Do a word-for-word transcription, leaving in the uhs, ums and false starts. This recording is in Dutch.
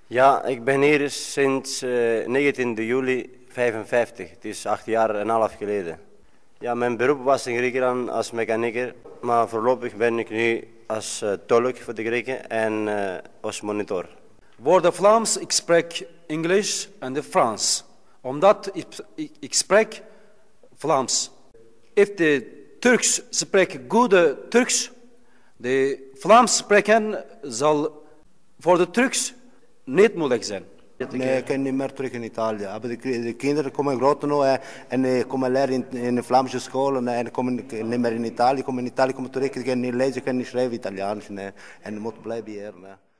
Ja, ik ben hier sinds uh, negentien juli vijfenvijftig. Het is acht jaar en een half geleden. Ja, mijn beroep was in Griekenland als mechanieker, maar voorlopig ben ik nu als uh, tolk voor de Grieken en uh, als monitor. Voor de Vlaams, ik spreek Engels en de Frans. Omdat ik, ik, ik spreek Vlaams. If de Turks spreken goede Turks, de Vlaams spreken zal voor de Turks niet moeilijk zijn. Nee, ik kan niet meer terug in Italië. De, de kinderen komen groot nu en komen leren in, in de Vlaamse school en komen niet meer in Italië. Komen in Italië komen terug, ik kan niet lezen, ik kan niet schrijven Italiaans en moeten blijven hier.